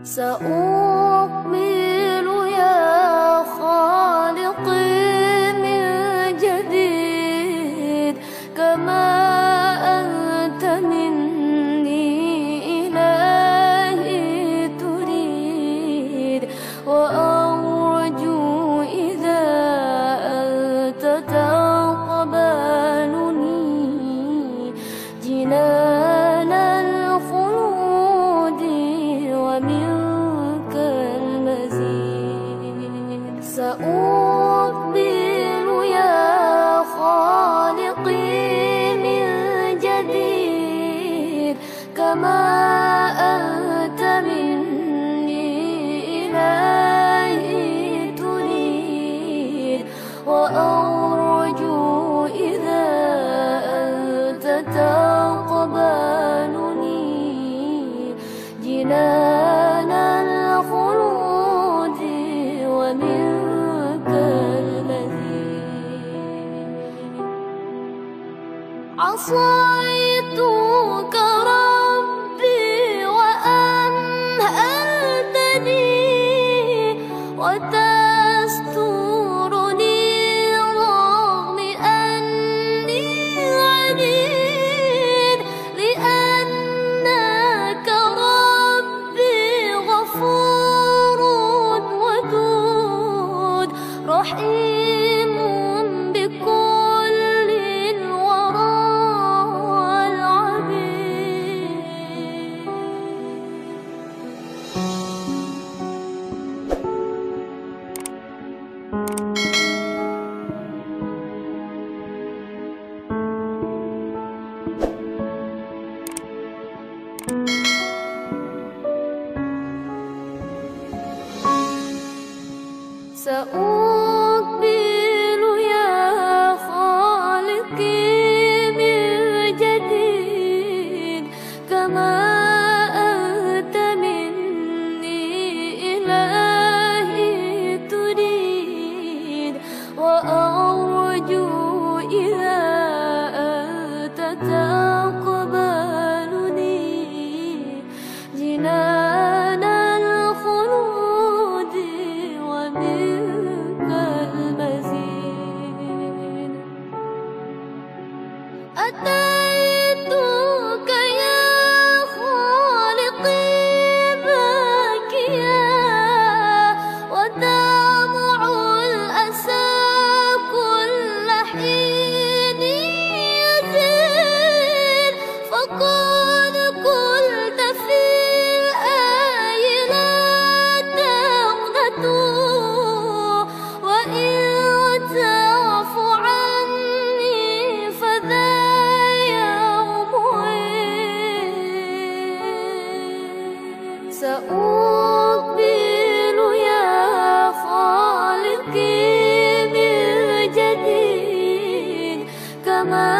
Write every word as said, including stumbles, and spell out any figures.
سأقبل يا خالقي من جديد كما أنت مني إلهي تريد، وأرجو إذا أنت تقبلني جنان الخلود ومنك المزيد. سأقبل يا خالقي من جديد كما أنت مني إلهي تريد، وأرجو إذا أنت تقبلني جنان الخلود ومنك المزيد. عصيتك ربي وأمهلتني وتسترني رغم أني عنيد، لأنك ربي غفور ودود رحيم بكل الورى والعبيد. سأقبل يا خالقي من جديد كما أنت مني إلهي تريد، وأرجو إذا أنت تقبلني جنان الخلود ومنك المزيد. أتيتك يا خالقي باكيا ودمع الأسى كل حين يزيد، فقد قلت في الآي لا تقنطوا وإن تعف عني فذا يوم عيد. سأقبل يا خالقي من جديد كما